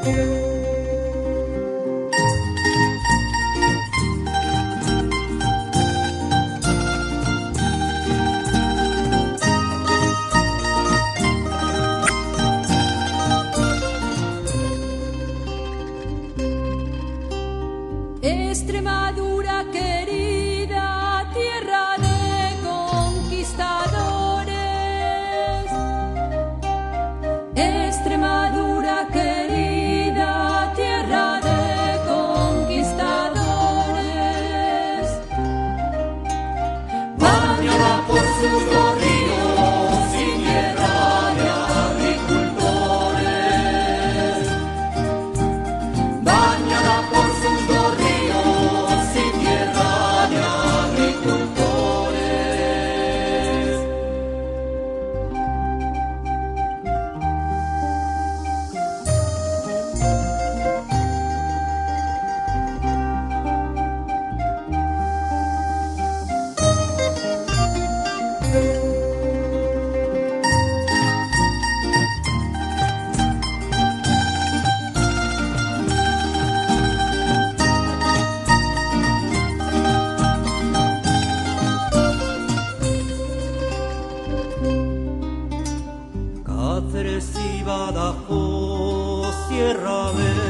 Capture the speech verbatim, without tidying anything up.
Extremadura querida, tierra de conquistadores. Extremadura querida, tierra de conquistadores. Bañada por sus dos ríos y tierra de agricultores. Bañada por sus dos ríos. Cáceres y Badajoz, Sierra Verde.